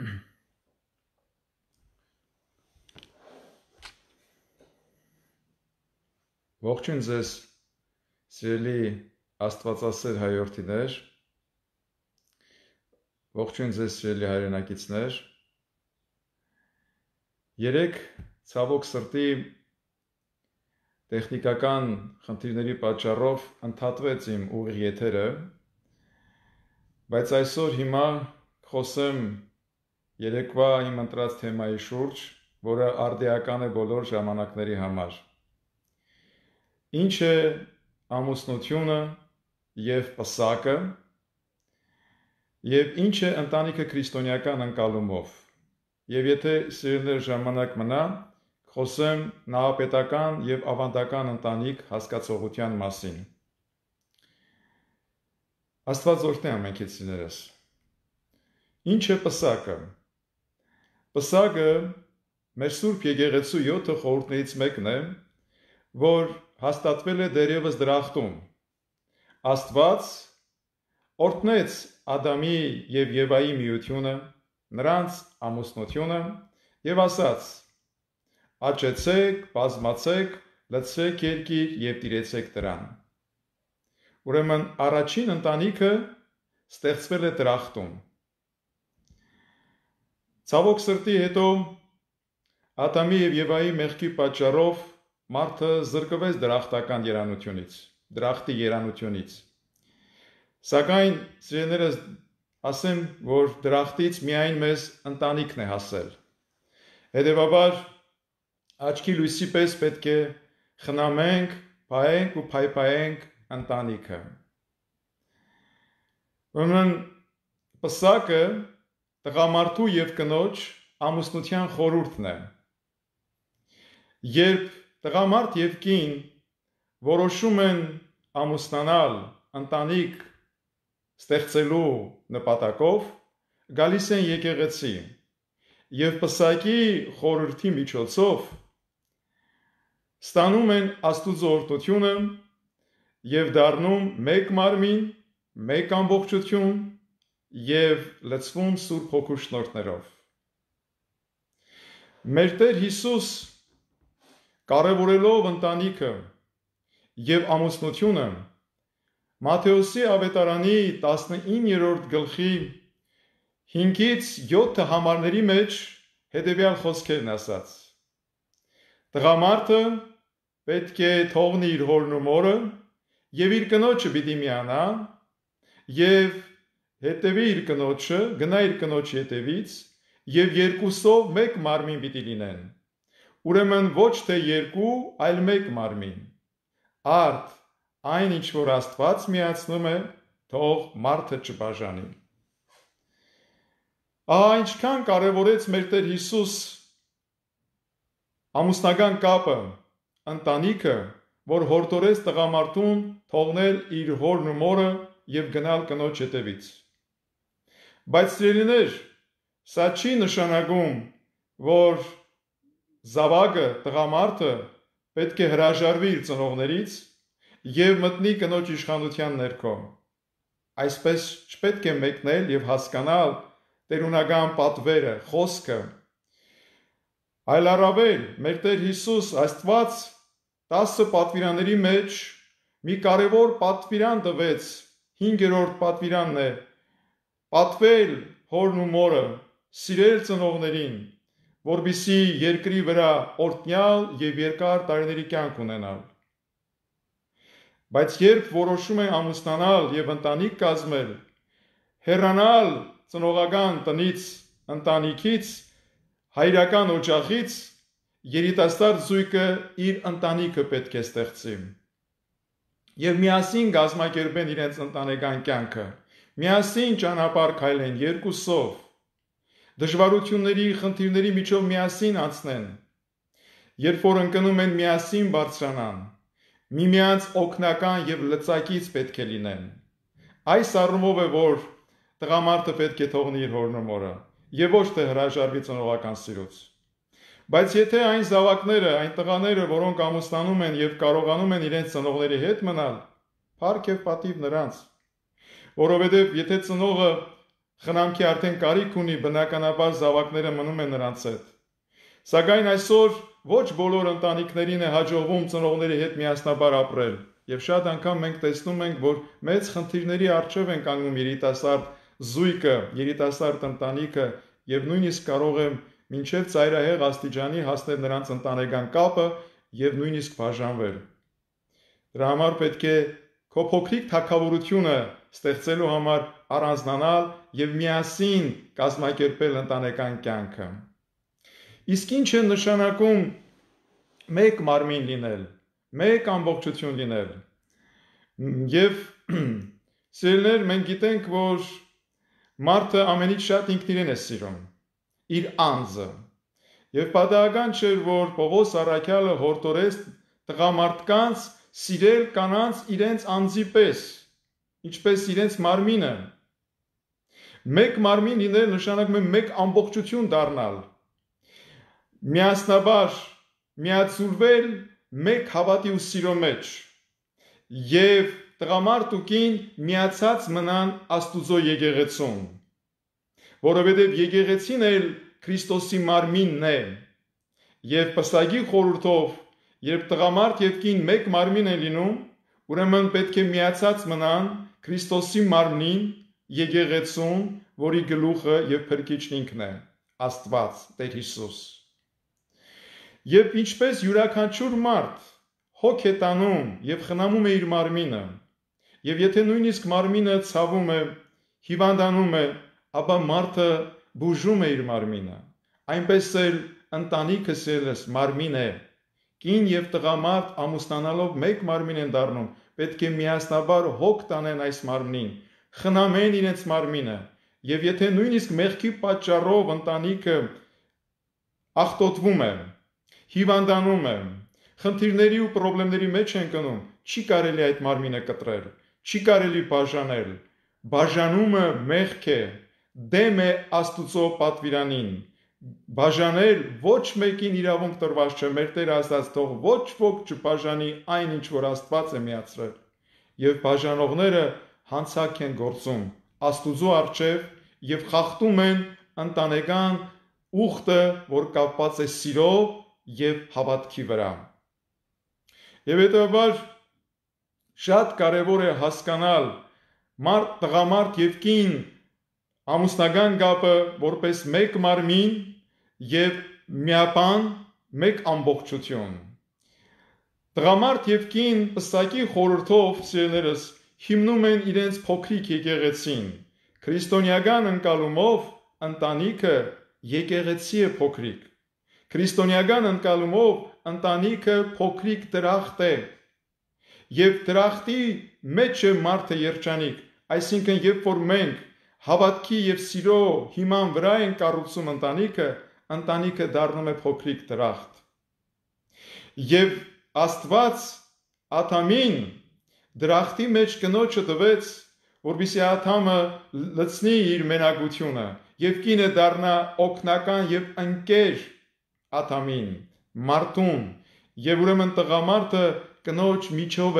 Ողջույն ձեզ, սիրելի Աստվածասեր հայրենիներ, ողջույն ձեզ, սիրելի հայրենակիցներ։ Երեք ցավոք սրտի տեխնիկական խնդիրների պատճառով ընդհատվեց իմ ուղիղ եթերը, բայց այսօր հիմա խոսեմ երեկվա իմ ընտրած թեմայի շուրջ, որը արդիական է բոլոր ժամանակների համար։ Ինչ է ամուսնությունը և պսակը, և ինչ է ընտանիքը քրիստոնեական ընկալումով։ Եվ եթե սիրելիներ ժամանակ մնա, խոսեմ նահապետական և ավանդական ընտանիք հասկացողության մասին։ Աստված օրհնի ամենքիդ սիրելիներս։ Ինչ է պսակը։ Պսակը մեր Սուրբ Եկեղեցու 7 խորհուրդներից մեկն է, որ հաստատվել է դեռևս դրախտում։ Աստված օրհնեց Ադամի և Եվայի միությունը, նրանց ամուսնությունը և ասաց. «Աճեցեք, բազմացեք, լցրեք երկիր և տիրեցեք դրան»։ Ուրեմն առաջին ընտանիքը ստեղծվել է դրախտում։ Ցավոք սրտի հետո Ադամի և Եվայի մեղքի պատճառով մարդը զրկվեց դրախտական երանությունից, դրախտի երանությունից։ Սակայն սիրելիներս, ասեմ, որ դրախտից միայն մեզ ընտանիքն է հասել։ Հետևաբար աչքի լույսի պես պետք է խնամենք, պահենք ու փայփայենք ընտանիքը։ Ուրեմն պսակը տղամարդու և կնոջ ամուսնության խորհուրդն է։ Երբ տղամարդ և կին որոշում են ամուսնանալ ընտանիք ստեղծելու նպատակով, գալիս են եկեղեցի և պսակի խորհրդի միջոցով ստանում են Աստուծո օրհնությունը և դառնում մեկ մարմին, մեկ ամբողջություն և լցվում Սուրբ Հոգու շնորհներով։ Մեր Տեր Հիսուս, կարևորելով ընտանիքը և ամուսնությունը, Մատթեոսի ավետարանի 19-րդ գլխի 5-ից 7 համարների մեջ հետևյալ խոսքերն ասաց. «Տղամարդը պետք է թողնի իր հորն ու մորը և իր կնոջը պիտի միանա և հետևի իր կնոջը, գնա իր կնոջ ետևից և երկուսով մեկ մարմին պիտի լինեն։ Ուրեմն ոչ թե երկու, այլ մեկ մարմին։ Արդ այն, ինչ որ Աստված միացնում է, թող մարդը չբաժանի»։ Ահա ինչքան կարևորեց մեր Տեր Հիսուս ամուսնական կապը, ընտանիքը, որ հորդորեց տղամարդուն թողնել իր հորն ու մորը և գնալ կնոջ ետևից։ Բայց սիրելիներ, սա չի նշանակում, որ զավակը, տղամարդը պետք է հրաժարվի իր ծնողներից և մտնի կնոջ իշխանության ներքո։ Այսպես չպետք է մեկնել և հասկանալ տերունական պատվերը, խոսքը, այլ առավել մեր Տեր Հիսուս Աստված 10 պատվիրանների մեջ մի կարևոր պատվիրան տվեց, 5-րդ պատվիրանն է. պատվել հորն ու մորը, սիրել ծնողներին, որպեսզի երկրի վրա օրհնյալ և երկար տարիների կյանք ունենալ։ Բայց երբ որոշում են ամուսնանալ և ընտանիք կազմել, հեռանալ ծնողական տնից, ընտանիքից, հայրական օջախից, երիտասարդ զույգը իր ընտանիքը պետք է ստեղծի և միասին կազմակերպեն իրենց ընտանեկան կյանքը, միասին ճանապարհ քայլեն երկուսով, դժվարությունների, խնդիրների միջով միասին անցնեն, երբ որ ընկնում են միասին բարձրանան, միմյանց օգնական և լծակից պետք է լինեն։ Այս առումով է, որ տղամարդը պետք է թողնի իր հորն ու մորը և ոչ թե հրաժարվի ծնողական սիրուց։ Բայց եթե այն զավակները, այն տղաները, որոնք ամուսնանում են և կարողանում են իրենց ծնողների հետ մնալ, փառք և պատիվ նրանց, որովհետև եթե ծնողը խնամքի արդեն կարիք ունի, բնականաբար զավակները մնում են նրանց հետ։ Սակայն այսօր ոչ բոլոր ընտանիքներին է հաջողվում ծնողների հետ միասնաբար ապրել, եւ շատ անգամ մենք տեսնում ենք, որ մեծ խնդիրների առջև են կանգնում երիտասարդ զույգը, երիտասարդ ընտանիքը եւ նույնիսկ կարող է մինչեւ ծայրահեղ աստիճանի հասնել նրանց ընտանեկան կապը եւ նույնիսկ բաժանվել։ Դրա համար պետք է քո փոքրիկ թագավորությունը ստեղծելու համար առանձնանալ եւ միասին կազմակերպել ընտանեկան կյանքը։ Իսկ ինչ է նշանակում մեկ մարմին լինել, մեկ ամբողջություն լինել։ Եվ սիրելիներ, մենք գիտենք, որ մարդը ամենից շատ ինքն իրեն է սիրում, իր անձը։ Եվ պատահական չէր, որ Պողոս առաքյալը հորդորեց տղամարդկանց սիրել կանանց իրենց անձի պես, ինչպես իրենց մարմինը։ Մեկ մարմին լինել նշանակում է մեկ ամբողջություն դառնալ, միասնաբար միացուրվել մեկ հավատի ու սիրո մեջ եւ տղամարդ ու կին միացած մնան Աստուծո եկեղեցուն, որովհետեւ եկեղեցին էլ Քրիստոսի մարմինն է եւ պսակի խորհրդով, երբ տղամարդ եւ կին մեկ մարմին են լինում, ուրեմն պետք է միացած մնան Քրիստոսի մարմնին, եկեղեցուն, որի գլուխը եւ փրկիչն ինքն է, Աստված, Տեր Հիսուս։ Եվ ինչպես յուրաքանչյուր մարդ հոգ է տանում եւ խնամում է իր մարմինը, եւ եթե նույնիսկ մարմինը ցավում է, հիվանդանում է, ապա մարդը բուժում է իր մարմինը։ Այնպես էլ ընտանիքը սերս մարմին է։ Կին եւ տղամարդ ամուսնանալով մեկ մարմին են դառնում, պետք է միասնաբար հոգ տանեն այս մարմնին, խնամեն իրենց մարմինը, եւ եթե նույնիսկ մեղքի պատճառով ընտանիքը աղտոտվում է, հիվանդանում է, խնդիրների ու խնդիրների մեջ են կնում, չի կարելի այդ մարմինը կտրել, չի կարելի բաժանել։ Բաժանումը մեղք է, դեմ է Աստուծո պատվիրանին։ Բաժանել ոչ մեկին իրավունք տրված չէ, մեր Տերը ասաց, թող ոչ ոք չբաժանի այն, ինչ որ Աստված է միացրել։ Եվ բաժանողները հանցակ են գործում Աստուծո առջև եւ խախտում են ընտանեկան ուխտը, որ կապված է սիրով եւ հավատքի վրա։ Եվ հետաբար շատ կարևոր է հասկանալ տղամարդ եւ կին ամուսնական կապը որպես մեկ մարմին եւ միապան մեկ ամբողջություն։ Տղամարդ եւ կին պսակի խորհրդով սիրելիներս հիմնում են իրենց փոքրիկ եկեղեցին։ Քրիստոնեական ընկալումով ընտանիքը եկեղեցի է փոքրիկ։ Քրիստոնեական ընկալումով ընտանիքը փոքրիկ դրախտ է։ Եվ դրախտի մեջ է մարդը երջանիկ, այսինքն երբ որ մենք հավատքի եւ սիրո հիման վրա են կառուցում ընտանիքը դառնում է փոքրիկ դրախտ։ Եվ Աստված Ադամին դրախտի մեջ կնոջը տվեց, որպեսզի Ադամը լցնի իր մենակությունը եւ կինը դառնա օգնական եւ ընկեր Ադամին, մարդուն, եւ ուրեմն տղամարդը կնոջ միջոցով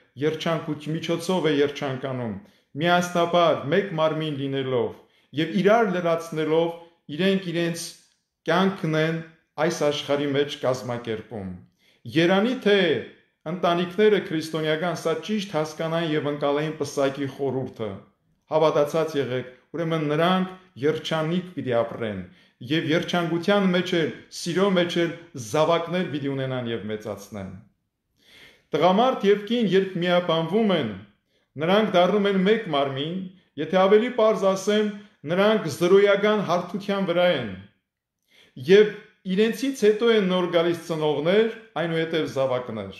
է երջանկանում, միասնաբար մեկ մարմին լինելով եւ իրար լրացնելով իրենք իրենց կյանքն են այս աշխարհի մեջ կազմակերպում։ Երանի թե ընտանիքները քրիստոնեական սա ճիշտ հասկանային եւ ընկալեին պսակի խորհուրդը, հավատացած եղեք, ուրեմն նրանք երջանիկ պիտի ապրեն եւ երջանկության մեջ էլ, սիրո մեջ էլ զավակներ պիտի ունենան եւ մեծացնեն։ Տղամարդ եւ կին երբ միաբանվում են, նրանք դառնում են մեկ մարմին, եթե ավելի պարզ ասեմ, նրանք զրոյական հարթության վրա են եւ իրենցից հետո են նոր գալիս ծնողներ, այնուհետև զավակներ։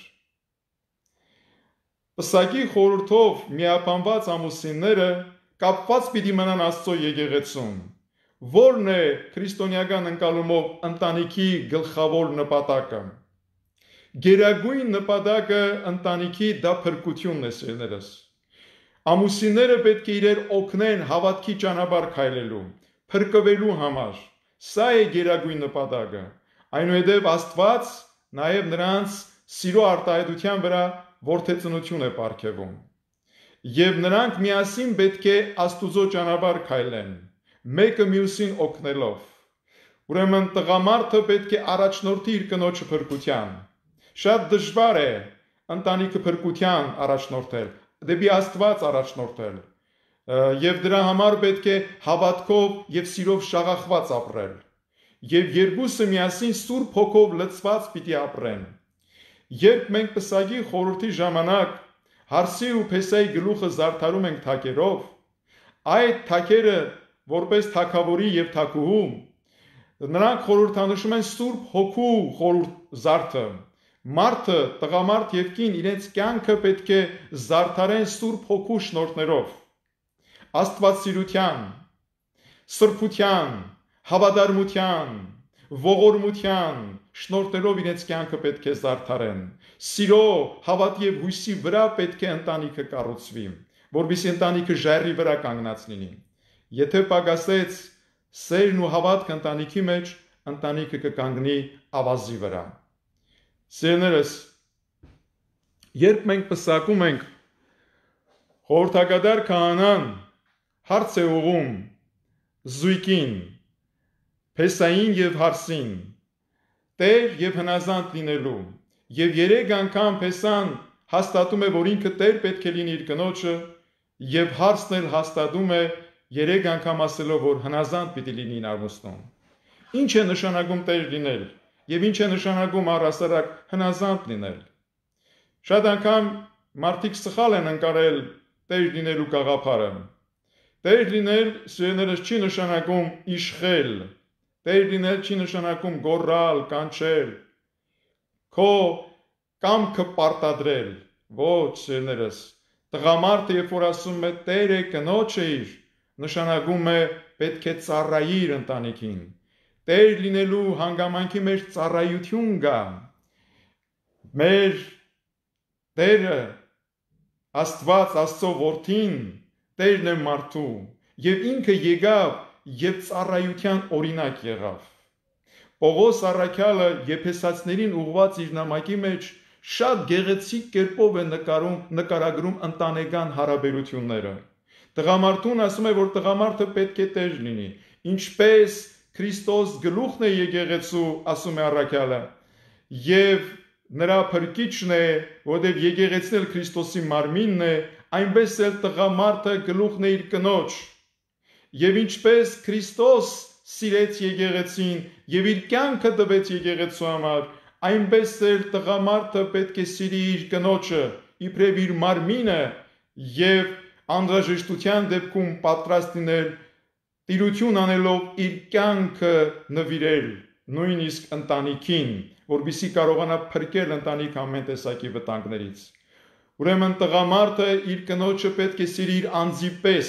Պսակի խորհրդով միաբանված ամուսինները կապված պիտի մնան Աստծո եկեղեցուն։ Որն է քրիստոնեական ընկալումով ընտանիքի գլխավոր նպատակը։ Գերագույն նպատակը ընտանիքի դա փրկությունն է, սիրելիներս։ Ամուսինները պետք է իրար օգնեն հավատքի ճանապարհ քայլելու, փրկվելու համար։ Սա է գերագույն նպատակը։ Այնուհետև Աստված նաև նրանց սիրո արտահայտության վրա որդեծնություն է պարգևում։ Եվ նրանք միասին պետք է Աստուծո ճանապարհ քայլեն։ մեկը մյուսին օգնելով։ Ուրեմն տղամարդը պետք է առաջնորդի իր կնոջը փրկության։ Շատ դժվար է ընտանիքը փրկության առաջնորդել, դեպի Աստված առաջնորդել, եւ դրա համար պետք է հավատքով եւ սիրով շաղախված ապրել, եւ երկուսը միասին Սուրբ Հոգով լցված պիտի ապրեն։ Երբ մենք պսակի խորհրդի ժամանակ հարսի ու փեսայի գլուխը զարդարում ենք թակերով, այդ թակերը որպես թակավորի եւ թակուհու, նրանք խորհրդանշում են Սուրբ Հոգու զարդը։ Մարդը, տղամարդ եւ կին իրենց կյանքը պետք է զարդարեն Սուրբ Հոգու շնորհներով, աստվածասիրության, սրբության, հավատարմության, ողորմության շնորհներով իրենց կյանքը պետք է զարդարեն։ Սիրո, հավատի եւ հույսի վրա պետք է ընտանիքը կառուցվի, որովհետեւ ընտանիքը ժայռի վրա կանգնած լինի։ Եթե պակասեց սերն ու հավատքը ընտանիքի մեջ, ընտանիքը կկանգնի ավազի վրա։ Սիրելիներս, երբ մենք պսակում ենք, խորհրդակատար քահանան հարց է ուղում զույգին, փեսային եւ հարսին, տեր եւ հնազանդ լինելու, եւ 3 անգամ փեսան հաստատում է, որ ինքը տեր պետք է լինի իր կնոջը, եւ հարսն էլ հաստատում է 3 անգամ ասելով, որ հնազանդ պիտի լինի իր ամուսնուն։ Ինչ է նշանակում տեր լինել եւ ինչ է նշանակում առհասարակ հնազանդ լինել։ Շատ անգամ մարդիկ սխալ են ընկալել տեր լինելու գաղափարը։ Տեր լինել, սիրելիներս, չի նշանակում իշխել, տեր լինել չի նշանակում գոռալ, կանչել, քո կամքը պարտադրել։ Ոչ, սիրելիներս, տղամարդը երբ որ ասում է տեր է կնոջը իր, նշանակում է պետք է ծառայի իր ընտանիքին։ Տեր լինելու հանգամանքի մեջ ծառայություն կա։ Մեր Տերը Աստված, Աստծո որդին, Տերն է մարդու, եւ ինքը եկավ եւ ծառայության օրինակ եղավ։ Պողոս առաքյալը Եփեսացիներին ուղված իր նամակի մեջ շատ գեղեցիկ կերպով է նկարագրում ընտանեկան հարաբերությունները։ Տղամարդուն ասում է, որ տղամարդը պետք է տեր լինի, ինչպես Քրիստոս գլուխն է եկեղեցու, ասում է առաքյալը, եւ նրա փրկիչն է, որտեղ եկեղեցին էլ Քրիստոսի մարմինն է, այնպես էլ տղամարդը գլուխն է իր կնոջ։ Եվ ինչպես Քրիստոս սիրեց եկեղեցին եւ իր կյանքը տվեց եկեղեցու համար, այնպես էլ տղամարդը պետք է սիրի իր կնոջը, իբրև իր մարմինը եւ անհրաժեշտության դեպքում պատրաստ լինել տիրություն անելով իր կյանքը նվիրել նույնիսկ ընտանիքին, որպեսզի կարողանա փրկել ընտանիք ամեն տեսակի վտանգներից։ Ուրեմն տղամարդը իր կնոջը պետք է սիրի իր անձի պես,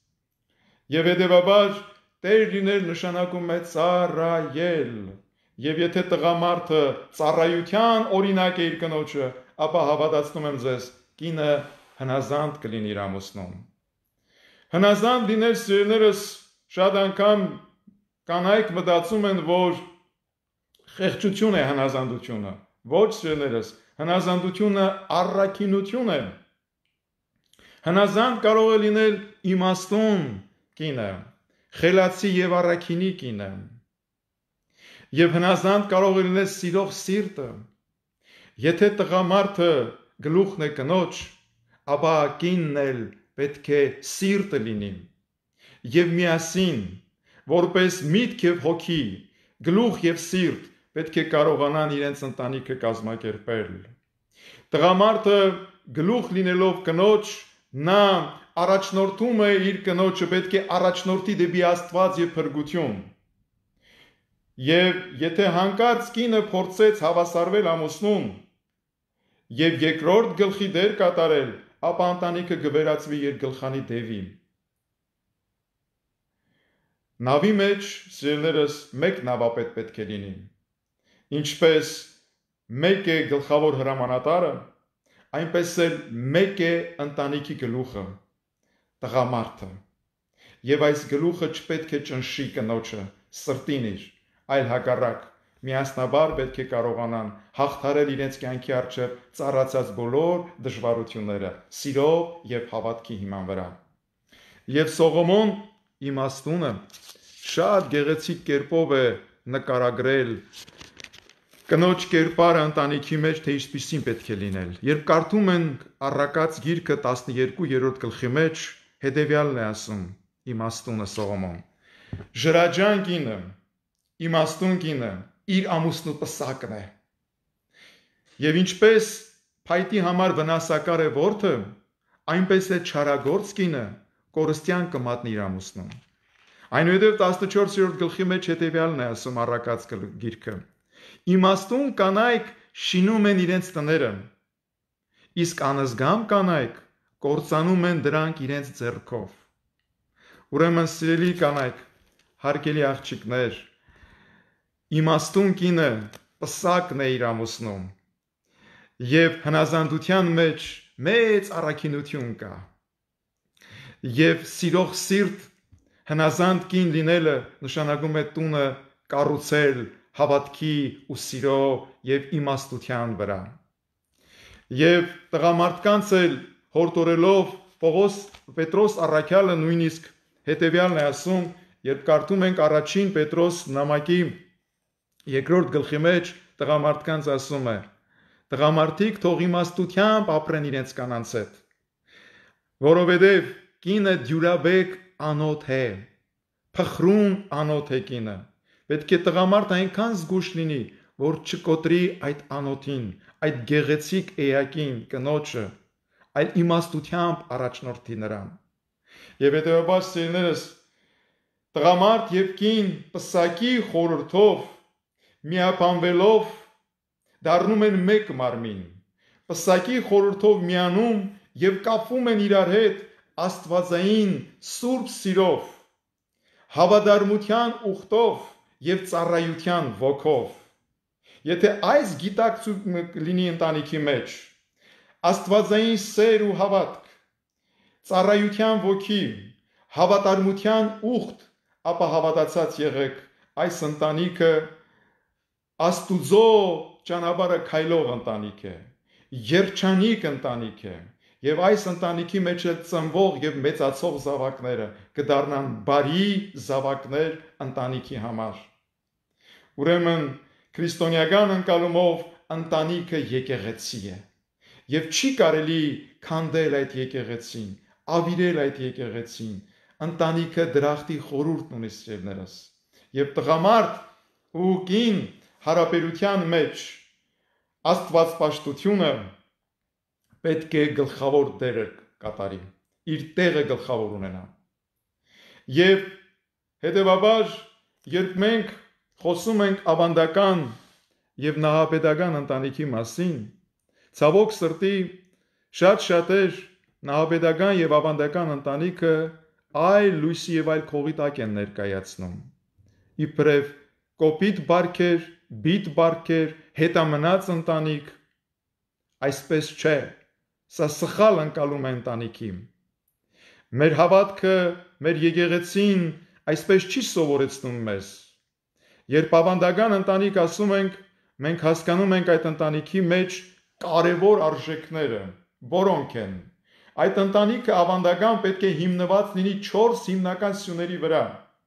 եւ հետեւաբար տեր լինել նշանակում է ծառայել, եւ եթե տղամարդը ծառայության օրինակ է իր կնոջը, ապա հավատացնում եմ ձեզ, կինը հնազանդ կլինի իր ամուսնուն։ Հնազանդ լինել, սիրելիներս, շատ անգամ կանայք մտածում են, որ խեղճություն է հնազանդությունը։ Ոչ, սիրելիներս, հնազանդությունը առաքինություն է։ Հնազանդ կարող է լինել իմաստուն կինը, խելացի եւ առաքինի կինը։ Եվ հնազանդ կարող է լինել սիրող սիրտը։ Եթե տղամարդը գլուխն է կնոջ, ապա կինն էլ պետք է սիրտը լինի։ Եվ միասին, որպես միտք եւ հոգի, գլուխ եւ սիրտ պետք է կարողանան իրենց ընտանիքը կազմակերպել։ Տղամարդը գլուխ լինելով կնոջ, նա առաջնորդում է իր կնոջը, պետք է առաջնորդի դեպի Աստված եւ փրկություն։ Եվ եթե հանկարծ կինը փորձեց հավասարվել ամուսնուն եւ երկրորդ գլխի դեր կատարել, ապա ընտանիքը կվերածվի երկգլխանի դևի։ Նավի մեջ, սիրելիներս, մեկ նավապետ պետք է լինի։ Ինչպես մեկ է գլխավոր հրամանատարը, այնպես էլ մեկ է ընտանիքի գլուխը, տղամարդը։ Եվ այս գլուխը չպետք է ճնշի կնոջը, սրտին իր, այլ հակառակ, միասնաբար պետք է կարողանան հաղթարել իրենց կյանքի առջև ծառացած բոլոր դժվարությունները, սիրով եւ հավատքի հիման վրա։ Եվ Սողոմոն իմաստունը շատ գեղեցիկ կերպով է նկարագրել կնոջ կերպարը ընտանիքի մեջ, թե ինչպիսին պետք է լինել։ Երբ կարդում ենք Առակաց գիրքը 12-րդ գլխի մեջ, հետևյալն է ասում իմաստունը Սողոմոն. Ժրաջան կինը, իմաստուն կինը իր ամուսնու պսակն է։ Եվ ինչպես փայտի համար վնասակար է որդը, այնպես է չարագործ կինը կորստյան կմատնի իր ամուսնուն։ Այնուհետև 14-րդ գլխի մեջ հետևյալն է ասում Առակաց գիրքը. Իմաստուն կանայք շինում են իրենց տները, իսկ անզգամ կանայք կործանում են դրանք իրենց ձեռքով։ Ուրեմն սիրելի կանայք, հարգելի աղջիկներ, իմաստուն կինը պսակն է իր ամուսնում, եւ հնազանդության մեջ մեծ առաքինություն կա։ Եվ սիրող սիրտ հնազանդ կին լինելը նշանակում է տունը կառուցել հավատքի ու սիրո եւ իմաստության վրա։ Եվ տղամարդկանց էլ հորդորելով Պետրոս առաքյալը նույնիսկ հետևյալն է ասում, երբ կարդում ենք առաջին Պետրոս նամակի 2-րդ գլխի մեջ, տղամարդկանց ասում է. տղամարդիկ թող իմաստությամբ ապրեն իրենց կանանց հետ, որովհետև կինը դյուրաբեկ անոթ է, փխրուն անոթ է կինը։ Պետք է տղամարդ այնքան զգուշ լինի, որ չկոտրի այդ անոթին, այդ գեղեցիկ էակին, կնոջը, այլ իմաստությամբ առաջնորդի նրան։ Եվ հետևաբար սիրելիներս, տղամարդ եւ կին պսակի խորհրդով միապանվելով դառնում են մեկ մարմին, պսակի խորհրդով միանում եւ կապվում են իրար հետ աստվածային սուրբ սիրով, հավատարմության ուխտով եւ ծառայության ոգով։ Եթե այս գիտակցությունը լինի ընտանիքի մեջ, աստվածային սեր ու հավատք, ծառայության ոգի, հավատարմության ուխտ, ապա հավատացած եղեք, այս ընտանիքը Աստուծո ճանապարհը քայլող ընտանիք է, երջանիկ ընտանիք է, եւ այս ընտանիքի մեջ ծնվող եւ մեծացող զավակները կդառնան բարի զավակներ ընտանիքի համար։ Ուրեմն քրիստոնեական ընկալումով ընտանիքը եկեղեցի է եւ չի կարելի քանդել այդ եկեղեցին, ավիրել այդ եկեղեցին։ Ընտանիքը դրախտի խորհուրդն ունի սիրելիներս։ Եվ տղամարդ ու կին հարաբերության մեջ աստվածպաշտությունը պետք է գլխավոր դերը կատարի, իր տեղը գլխավոր ունենա։ Եվ հետևաբար, երբ մենք խոսում ենք ավանդական եւ նահապետական ընտանիքի մասին, ցավոք սրտի շատ շատեր նահապետական եւ ավանդական ընտանիքը այլ լույսի եւ այլ քողի տակ են ներկայացնում։ Իբրև կոպիտ բարքեր, բիտ բարքեր, հետամնաց ընտանիք, այսպես չէ, սա սխալ ընկալում է ընտանիքի։ Մեր հավատքը, մեր եկեղեցին այսպես չի սովորեցնում մեզ։ Երբ ավանդական ընտանիք ասում ենք, մենք հասկանում ենք այդ ընտանիքի մեջ կարևոր արժեքները, որոնք են։ Այդ ընտանիքը ավանդական պետք է հիմնված լինի 4 հիմնական սյուների վրա.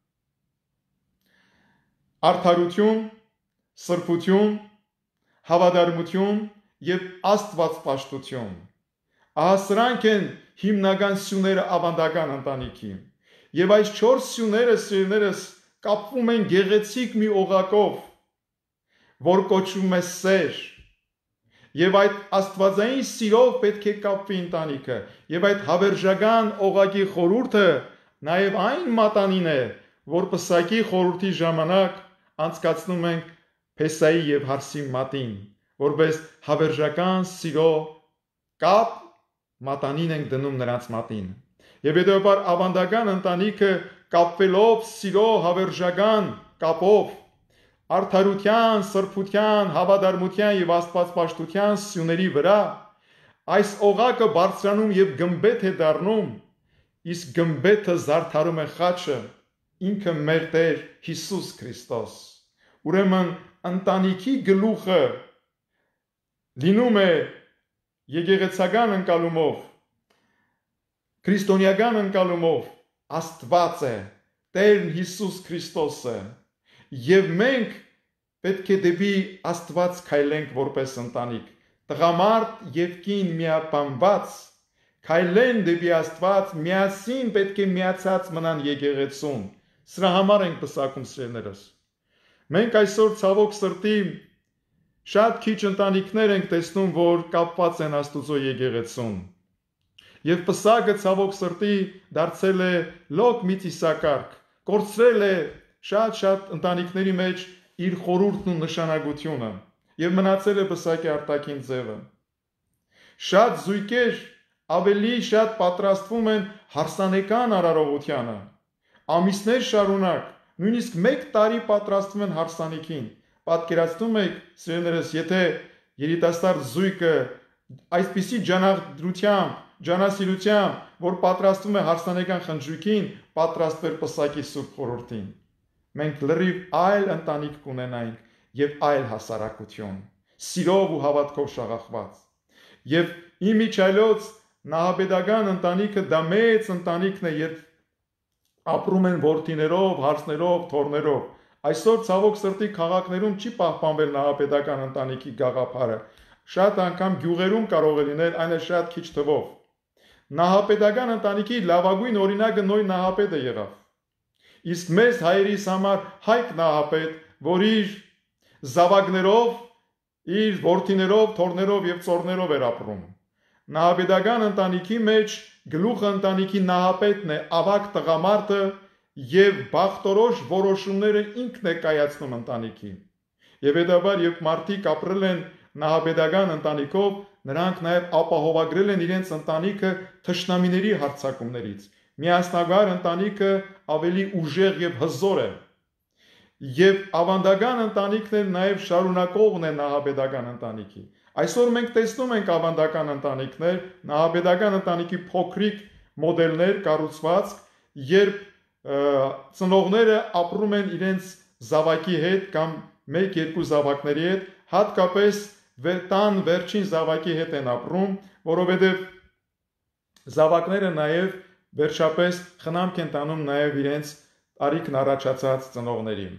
արդարություն, սրբություն, հավատարմություն եւ աստվածպաշտություն։ Ահա սրանք են հիմնական սյուները ավանդական ընտանիքի։ Եվ այս 4 սյուները, սիրելիներս, կապվում են գեղեցիկ մի օղակով, որ կոչվում է սեր։ Եվ այդ աստվածային սիրով պետք է կապվի ընտանիքը։ Եվ այդ հավերժական օղակի խորհուրդը նաև այն մատանին է, որ պսակի խորհրդի ժամանակ անցկացնում ենք Փեսայի եւ Հարսի մատին, որպես հավերժական սիրո կապ մատանին ենք դնում նրանց մատին։ Եվ հետևաբար ավանդական ընտանիքը կապվելով սիրո հավերժական կապով, արդարության, սրբության, հավատարմության եւ աստվածպաշտության սյուների վրա, այս օղակը բարձրանում եւ գմբեթ է դառնում, իսկ գմբեթը զարդարում է խաչը, ինքը մեր Տեր Հիսուս Քրիստոս։ Ուրեմն ընտանիքի գլուխը լինում է եկեղեցական ընկալումով, քրիստոնեական ընկալումով Աստված է, Տերն Հիսուս Քրիստոսը, եւ մենք պետք է դեպի Աստված քայլենք որպես ընտանիք, տղամարդ եւ կին միապանված քայլեն դեպի Աստված, միասին պետք է միացած մնան եկեղեցուն։ Սրա համար ենք պսակում սիրելիներս։ Մենք այսօր ցավոք սրտի շատ քիչ ընտանիքներ ենք տեսնում, որ կապված են Աստուծո եկեղեցուն։ Եվ պսակը ցավոք սրտի դարձել է լոկ մի ծիսակարգ, կորցրել է շատ ընտանիքների մեջ իր խորհուրդն ու նշանակությունը եւ մնացել է պսակի արտաքին ձևը։ Շատ զույգեր ավելի շատ պատրաստվում են հարսանեկան արարողությանը, ամիսներ շարունակ, նույնիսկ 1 տարի պատրաստվում են հարսանիքին։ Պատկերացնում եք, սիրելիներս, եթե երիտասարդ զույգը այսպիսի ջանադրությամբ, ջանասիրությամբ, որ պատրաստվում է հարսանեկան խնջույքին, պատրաստվեր պսակի սուրբ խորհրդին։ Մենք լրիվ այլ ընտանիք կունենայինք եւ այլ հասարակություն, սիրով ու հավատքով շաղախված։ Եվ իմիջայլոց նահապետական ընտանիքը դա մեծ ընտանիքն է, երբ ապրում են որդիներով, հարսներով, թոռներով։ Այսօր ցավոք սրտի քաղաքներում չի պահպանվել նահապետական ընտանիքի գաղափարը։ Շատ անգամ գյուղերում կարող է լինել, այն է շատ քիչ թվով։ Նահապետական ընտանիքի լավագույն օրինակը Նոյ նահապետը եղավ։ Իսկ մեզ հայերիս համար Հայկ նահապետ, որ իր զավակներով, իր որդիներով, թոռներով եւ ծոռներով էր ապրում։ Նահապետական ընտանիքի մեջ գլուխը ընտանիքի նահապետն է, ավագ տղամարդը եւ բախտորոշ որոշումները ինքն է կայացնում ընտանիքի։ Եվ հետաբար երբ մարդիկ ապրել են նահապետական ընտանիքով, նրանք նաեւ ապահովագրել են իրենց ընտանիքը թշնամիների հարձակումներից։ Միասնագար ընտանիքը ավելի ուժեղ եւ հզոր է։ Եվ ավանդական ընտանիքն էլ նաեւ շարունակողն է նահապետական ընտանիքի։ Այսօր մենք տեսնում ենք ավանդական ընտանիքներ, նահապետական ընտանիքի փոքրիկ մոդելներ կառուցված, երբ ծնողները ապրում են իրենց զավակի հետ կամ 1-2 զավակների հետ, հատկապես տան վերջին զավակի հետ են ապրում, որովհետև զավակները նաև վերջապես խնամք են տանում նաև իրենց արիքն առաջացած ծնողներին։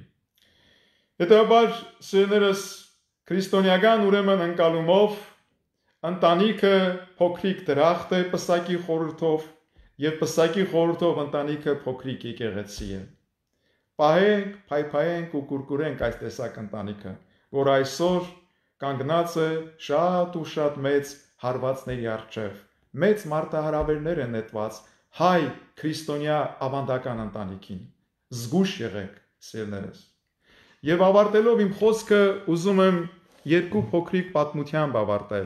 Հետաբար սիրելիներս, քրիստոնեական ուրեմն ընկալումով ընտանիքը փոքրիկ դրախտ է պսակի խորհրդով եւ պսակի խորհրդով ընտանիքը փոքրիկ եկեղեցի է։ Պահենք, փայփայենք ու կուրկուրենք այս տեսակ ընտանիքը, որ այսօր կանգնած է շատ ու շատ մեծ հարվածների առջև, մեծ մարտահրավերներ են նետված հայ քրիստոնյա ավանդական ընտանիքին։ Զգուշ եղեք, սիրելիներս։ Եվ ավարտելով իմ խոսքը ուզում եմ 2 փոքրիկ պատմությամբ ավարտել։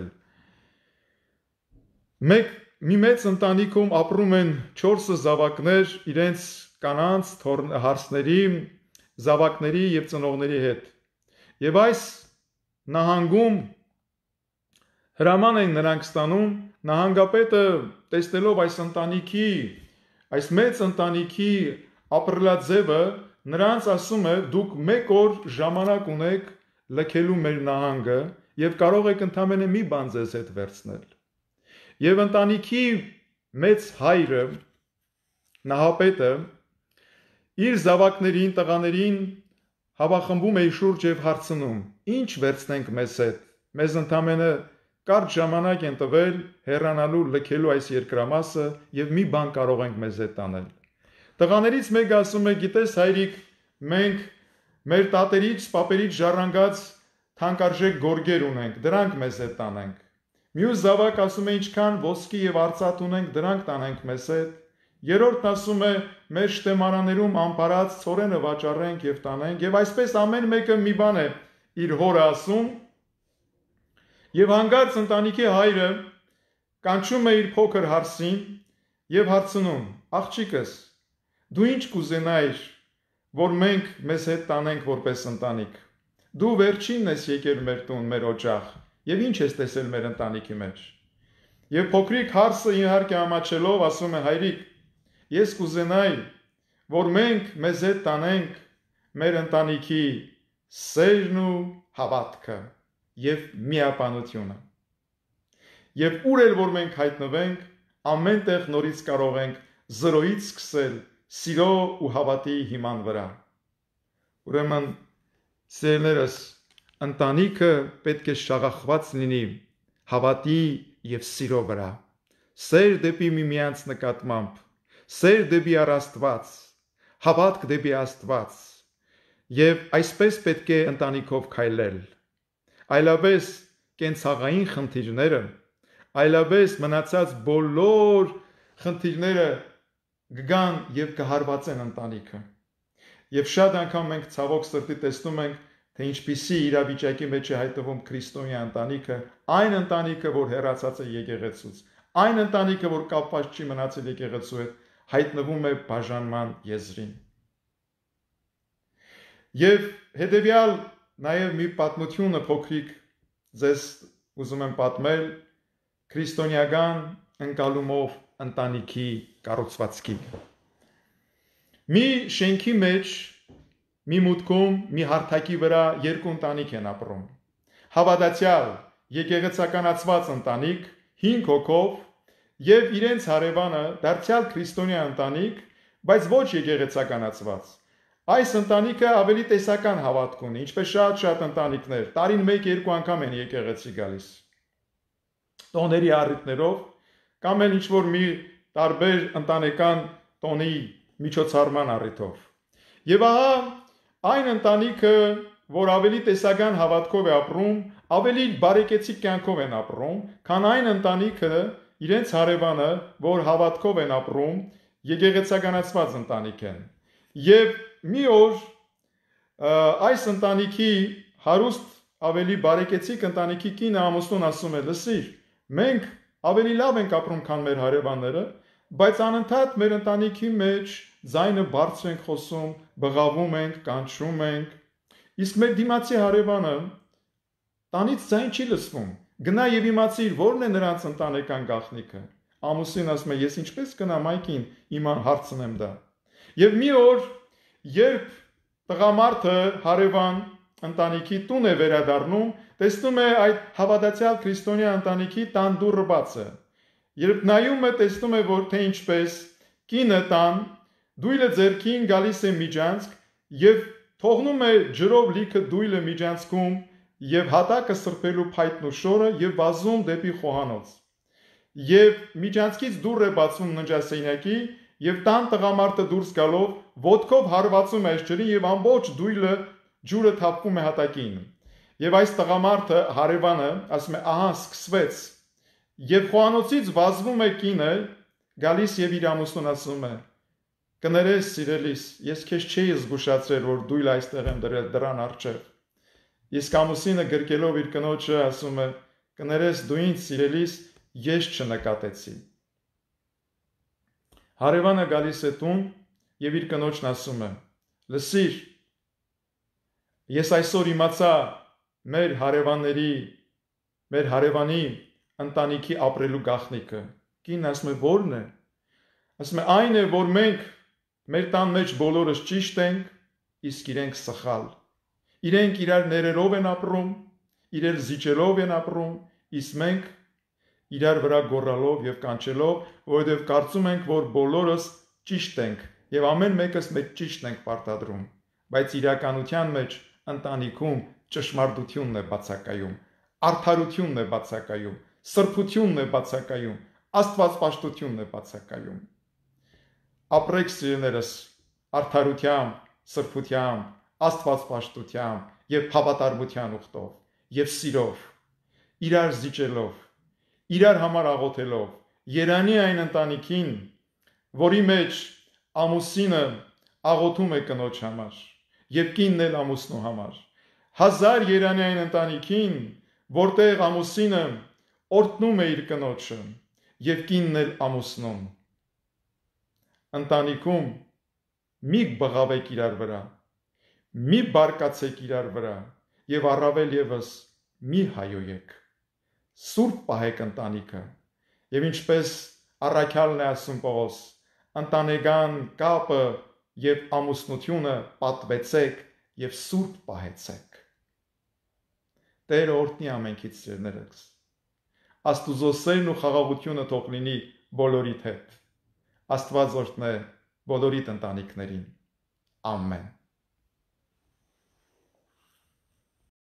Մի մեծ ընտանիքում ապրում են 4 զավակներ իրենց կանանց, հարսների, զավակների եւ ծնողների հետ։ Եվ այս նահանգում հրաման են նրանք ստանում, նահանգապետը տեսնելով այս ընտանիքի, այս մեծ ընտանիքի ապրելաձևը, նրանց ասում է, դուք 1 օր ժամանակ ունեք լքելու մեր նահանգը եւ կարող եք ընդամենը մի բան ձեզ հետ վերցնել։ Եվ ընտանիքի մեծ հայրը, նահապետը, իր զավակներին, տղաներին հավախմբում է շուրջ եւ հարցնում. «Ինչ վերցնենք մեզ հետ։ Մեզ ընդամենը կարճ ժամանակ են տվել հեռանալու լքելու այս երկրամասը եւ մի բան կարող ենք մեզ հետ տանել»։ Տղաներից մեկը ասում է. «Գիտես հայրիկ, մենք մեր տատերից, պապերից ժառանգած թանկարժեք գորգեր ունենք, դրանք մեզ հետ տանենք»։ Մյուս զավակ ասում է. «Ինչքան ոսկի եւ արծաթ ունենք, դրանք տանենք մեզ հետ»։ Երրորդն ասում է. «Մեր շտեմարաներում ամբարած ցորենը վաճառենք եւ տանենք»։ Եվ այսպես ամեն մեկը մի բան է իր հորը ասում։ Եվ հանկարծ ընտանիքի հայրը կանչում է իր փոքր հարսին եւ հարցնում. «Աղջիկս, դու ինչ կուզենայիր, որ մենք մեզ հետ տանենք որպես ընտանիք։ Դու վերջինն ես եկել մեր տուն, մեր օջախ, եւ ինչ ես տեսել մեր ընտանիքի մեջ»։ Եվ փոքրիկ հարսը իհարկե ամաչելով ասում է. «Հայրիկ, ես կուզենայի, որ մենք մեզ հետ տանենք մեր ընտանիքի սերն ու հավատքը եւ միապանությունը։ Եվ ուր էլ որ մենք հայտնվենք, ամենտեղ նորից կարող ենք 0-ից սկսել սիրո ու հավատի հիման վրա։ Ուրեմն սերներս ընտանիքը պետք է շաղախված լինի հավատի եւ սիրո վրա։ Սեր դեպի միմյանց նկատմամբ, սեր դեպի Աստված, հավատք դեպի Աստված։ Եվ այսպես պետք է ընտանիքով քայլել։ Այլապես կենցաղային խնդիրները, այլապես մնացած բոլոր խնդիրները կգան եւ կհարվածեն ընտանիքը։ Եվ շատ անգամ մենք ցավոք սրտի տեսնում ենք, թե ինչպիսի իրավիճակի մեջ է հայտնվում քրիստոնյա ընտանիքը, այն ընտանիքը, որ հեռացած է եկեղեցուց, այն ընտանիքը, որ կապված չի մնացել եկեղեցու հետ, հայտնվում է բաժանման եզրին։ Եվ հետևյալ նաև մի պատմությունը փոքրիկ ձեզ ուզում եմ պատմել քրիստոնեական ընկալումով ընտանիքի կառուցվածքի։ Մի շենքի մեջ, մի մուտքում, մի հարթակի վրա երկու ընտանիք են ապրում։ Հավատացյալ, եկեղեցականացված ընտանիք, 5 հոգով եւ իրենց հարևանը դարձյալ քրիստոնյա ընտանիք, բայց ոչ եկեղեցականացված։ Այս ընտանիքը ավելի տեսական հավատք ունի, ինչպես շատ ընտանիքներ, տարին 1-2 անգամ են եկեղեցի գալիս։ Տոների առիթներով կամ էլ ինչ-որ մի տարբեր ընտանեկան տոնի միջոցառման առիթով։ Եվ ահա այն ընտանիքը, որ ավելի տեսական հավատքով է ապրում, ավելի բարեկեցիկ կյանքով են ապրում, քան այն ընտանիքը, իրենց հարևանը, որ հավատքով են ապրում, եկեղեցականացված ընտանիք են։ Եվ մի օր այս ընտանիքի հարուստ ավելի բարեկեցիկ ընտանիքի կինը ամուսնուն ասում է. լսիր, մենք ավելի լավ ենք ապրում, քան մեր հարևանները, բայց անընդհատ մեր ընտանիքի մեջ ձայնը բարձր ենք խոսում, բղավում ենք, կանչում ենք, իսկ մեր դիմացի հարևանը տանից ձայն չի լսվում։ Գնա եւ իմացիր, որն է նրանց ընտանեկան գաղտնիքը։ Ամուսին ասում է, ես ինչպես գնամ այքին, իման հարցնեմ դա։ Եվ մի օր, երբ տղամարդը հարևան ընտանիքի տուն է վերադառնում, տեսնում է այդ հավատացյալ քրիստոնյա ընտանիքի տան դուռը բաց է։ Երբ նայում է, տեսնում է, որ թե ինչպես կինը տան դույլը ձեռքին գալիս է միջանցք եւ թողնում է ջրով լիքը դույլը միջանցքում եւ հատակը սրբելու փայտն ու շորը եւ վազում դեպի խոհանոց։ Եվ միջանցքից դուռ է բացվում ննջասենյակի եւ տան տղամարդը դուրս գալով ոտքով հարվածում է ջրին եւ ամբողջ դույլը ջուրը թափվում է հատակին։ Եվ այս տղամարդը հարևանը ասում է, ահա սկսվեց։ Եվ խոհանոցից վազվում է կինը, գալիս եւ իր ամուսնուն ասում է. կներես սիրելիս, ես քեզ չէի զգուշացրել, որ դույլը այստեղ եմ դրել դրան առջև։ Իսկ ամուսինը գրկելով իր կնոջը ասում է. կներես դու ինձ սիրելիս, ես չնկատեցի։ Հարևանը գալիս է տուն եւ իր կնոջն ասում է. լսիր, ես այսօր իմացա մեր հարևանի ընտանիքի ապրելու գաղտնիքը։ Կինն ասում է, ո՞րն է։ Ասում է, այն է, որ մենք մեր տան մեջ բոլորս ճիշտ ենք, իսկ իրենք սխալ։ Իրենք իրար ներերով են ապրում, իրար զիջելով են ապրում, իսկ մենք իրար վրա գոռալով եւ կանչելով, որովհետեւ կարծում ենք, որ բոլորս ճիշտ ենք եւ ամեն մեկս մեծ ճիշտ ենք պարտադրում, բայց իրականության մեջ ընտանիքում ճշմարտությունն է բացակայում, արդարությունն է բացակայում, սրբությունն է բացակայում, աստվածպաշտությունն է բացակայում։ Ապրեք սիրելիներս արդարությամբ, սրբությամբ, աստվածպաշտությամբ եւ հավատարմության ուխտով եւ սիրով, իրար զիջելով, իրար համար աղոթելով, երանի այն ընտանիքին, որի մեջ ամուսինը աղոթում է կնոջ համար եւ կինն էլ ամուսնու համար, 1000 երանի այն ընտանիքին, որտեղ ամուսինը օրհնում է իր կնոջը եւ կինն էլ ամուսնուն։ Ընտանիքում մի բղավեք իրար վրա, մի բարկացեք իրար վրա եւ առավել եւս մի հայոյեք։ Սուրբ պահեք ընտանիքը եւ ինչպես առաքյալն է ասում Պողոս, ընտանեկան կապը եւ ամուսնությունը պատվեցեք եւ սուրբ պահեցեք։ Տերը օրհնի ամենքից սիրելիներս։ Աստուծո սերն ու խաղաղությունը թող լինի բոլորիդ հետ։ Աստված օրհնե բոլորիդ ընտանիքներին։ Ամեն։